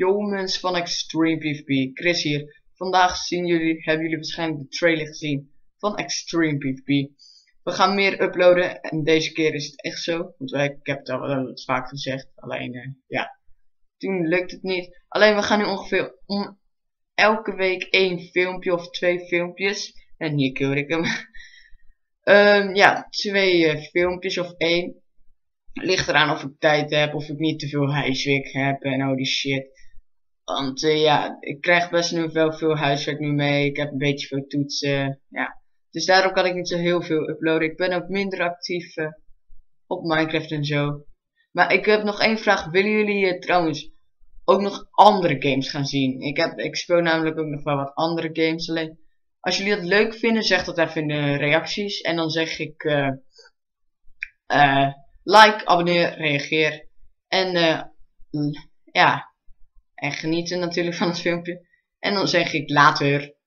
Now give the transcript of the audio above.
Yo mensen van Extreme PvP, Chris hier. Vandaag hebben jullie waarschijnlijk de trailer gezien van Extreme PvP. We gaan meer uploaden en deze keer is het echt zo. Want ik heb het al wel wat vaak gezegd, alleen ja, toen lukt het niet. Alleen we gaan nu ongeveer om elke week 1 filmpje of 2 filmpjes. En hier kill ik hem. Ja, 2 filmpjes of 1. Ligt eraan of ik tijd heb, of ik niet te veel huiswerk heb en al die shit. Want ja, ik krijg best nu wel veel huiswerk nu mee. Ik heb een beetje veel toetsen. Ja. Dus daarom kan ik niet zo heel veel uploaden. Ik ben ook minder actief op Minecraft en zo. Maar ik heb nog één vraag. Willen jullie trouwens ook nog andere games gaan zien? Ik speel namelijk ook nog wel wat andere games. Alleen als jullie dat leuk vinden, zeg dat even in de reacties. En dan zeg ik like, abonneer, reageer. En ja, en genieten natuurlijk van het filmpje. En dan zeg ik later.